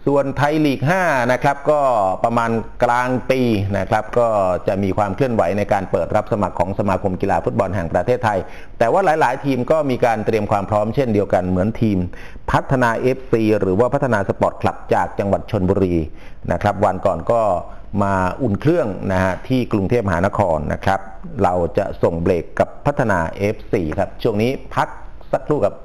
ส่วนไทยลีก5นะครับก็ประมาณกลางปีนะครับก็จะมีความเคลื่อนไหวในการเปิดรับสมัครของสมาคมกีฬาฟุตบอลแห่งประเทศไทยแต่ว่าหลายๆทีมก็มีการเตรียมความพร้อมเช่นเดียวกันเหมือนทีมพัฒนา FC หรือว่าพัฒนาสปอร์ตคลับจากจังหวัดชลบุรีนะครับวันก่อนก็มาอุ่นเครื่องนะฮะที่กรุงเทพมหานครนะครับเราจะส่งเบรกกับพัฒนา FC ครับช่วงนี้พักสักครู่ครับ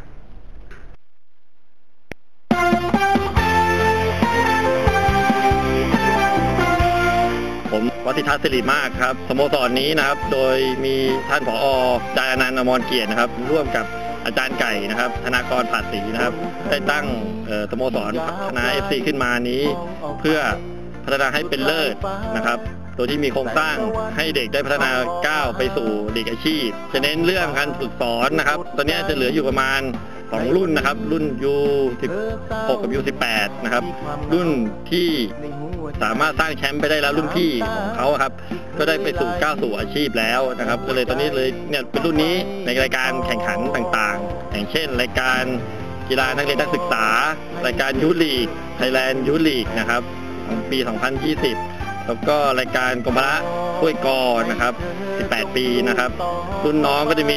ผมวัฒิทัศน์สิริมากครับสโมสรนี้นะครับโดยมีท่านผอ.จารย์อนันต์ อมรเกียรตินะครับร่วมกับอาจารย์ไก่นะครับธนากร ผาดศรีนะครับได้ตั้งสโมสรพัฒนา FC ขึ้นมานี้เพื่อพัฒนาให้เป็นเลิศนะครับโดยที่มีโครงสร้างให้เด็กได้พัฒนาก้าวไปสู่ลีกอาชีพจะเน้นเรื่องการฝึกสอนนะครับตอนนี้จะเหลืออยู่ประมาณ2รุ่นนะครับรุ่น U16 กับ U18 นะครับรุ่นที่สามารถสร้างแชมป์ไปได้แล้วรุ่นพี่ของเขาครับก็ได้ไปสู่ก้าวสู่อาชีพแล้วนะครับก็เลยตอนนี้เลยเนี่ยเป็นรุ่นนี้ในรายการแข่งขันต่างๆอย่างเช่นรายการกีฬานักเรียนนักศึกษารายการยูลีกไทยแลนด์ยูลีกนะครับของปี 2020 แล้วก็รายการกรมพละถ้วยกอนะครับ 18 ปีนะครับรุ่นน้องก็จะมี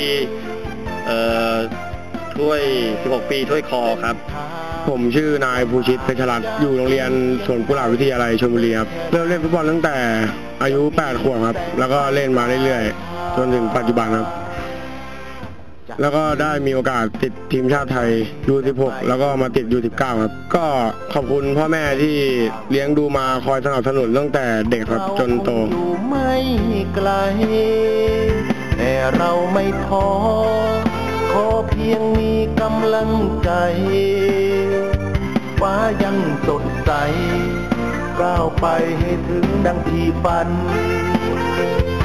ถ้วย 16 ปีถ้วยคอครับผมชื่อนายภูชิตเพชรรัตน์อยู่โรงเรียนสวนกุหลาบวิทยาลัยชลบุรีครับเริ่มเล่นฟุตบอลตั้งแต่อายุ8 ขวบครับแล้วก็เล่นมาเรื่อยๆจนถึงปัจจุบันครับแล้วก็ได้มีโอกาสติดทีมชาติไทย U16 แล้วก็มาติด U19 ครับก็ขอบคุณพ่อแม่ที่เลี้ยงดูมาคอยสนับสนุนตั้งแต่เด็กครับจนโตไม่ไกลแต่เราไม่ท้อขอเพียงมีกำลังใจฟ้ายังสดใสก้าวไปให้ถึงดังที่ฝัน